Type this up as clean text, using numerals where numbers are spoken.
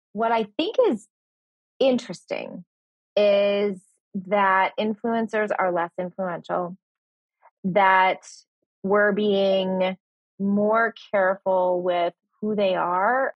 What I think is interesting is that influencers are less influential, that we're being more careful with who they are